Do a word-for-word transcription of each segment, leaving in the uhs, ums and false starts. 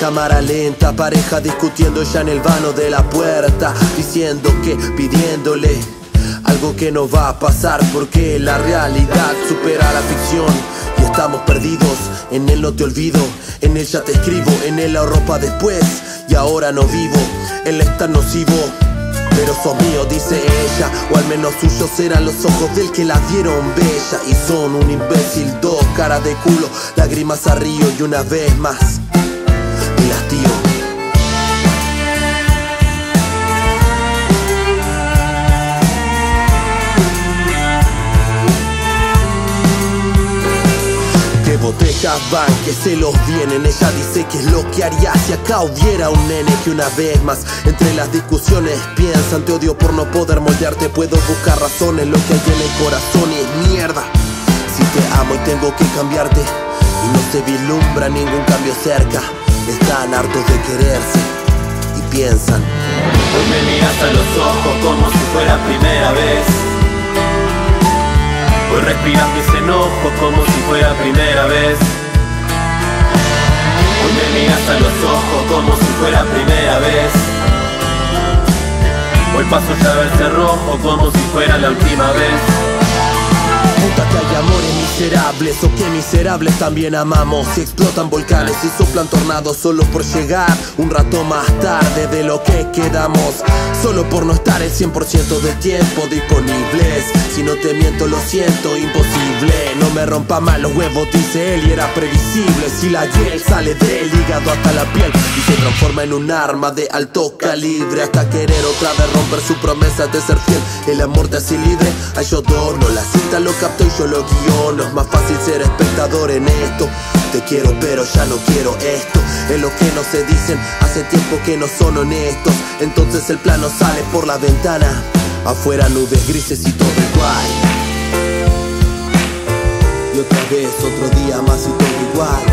cámara lenta, pareja discutiendo ya en el vano de la puerta, diciendo que, pidiéndole algo que no va a pasar, porque la realidad supera la ficción y estamos perdidos. En él no te olvido, en él ya te escribo, en él ahorro pa' después y ahora no vivo. Él es tan nocivo, pero sos mío, dice ella, o al menos suyos eran los ojos del que la vieron bella. Y son un imbécil, dos caras de culo, lágrimas a río y una vez más y las tiro. Botellas van, que se los vienen. Ella dice que es lo que haría si acá hubiera un nene que una vez más entre las discusiones piensan: te odio por no poder moldearte, puedo buscar razones, lo que hay en el corazón es mierda. Si te amo y tengo que cambiarte y no se vislumbra ningún cambio cerca, están hartos de quererse y piensan: hoy me miras a los ojos como si fuera primera vez. Hoy respiras mis enojos como si fuera primera vez. Hoy me miras a los ojos como si fuera primera vez. Hoy paso ya el cerrojo como si fuera la última vez. Puta que hay amores miserables, o que miserables también amamos. Y explotan volcanes y soplan tornados solo por llegar un rato más tarde de lo que quedamos, solo por no estar el cien por ciento del tiempo disponibles. Si no te miento lo siento, imposible. No me rompa más los huevos, dice él, y era previsible. Si la hiel sale del hígado hasta la piel y se transforma en un arma de alto calibre, hasta querer otra vez romper su promesa de ser fiel. El amor te hace libre, ay yo adorno, la cinta lo capto y yo lo guiono. Es más fácil ser espectador en esto. Te quiero pero ya no quiero esto. Es lo que no se dicen, hace tiempo que no son honestos. Entonces el plano sale por la ventana, afuera nubes grises y todo igual. Y otra vez otro día más y todo igual.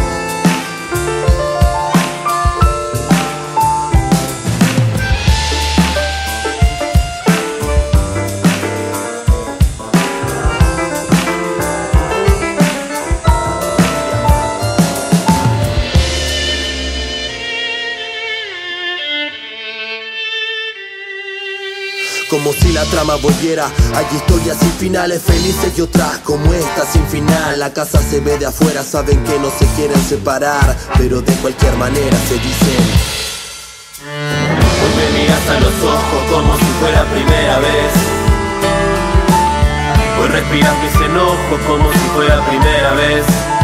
Como si la trama volviera, hay historias sin finales felices y otras como esta sin final. La casa se ve de afuera, saben que no se quieren separar, pero de cualquier manera se dicen. Hoy me miras a los ojos como si fuera primera vez. Hoy respiras mis enojos como si fuera primera vez.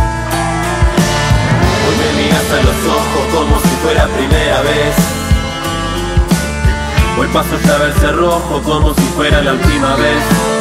Hoy me miras a los ojos como si fuera primera vez. Hoy paso ya el cerrojo como si fuera la última vez.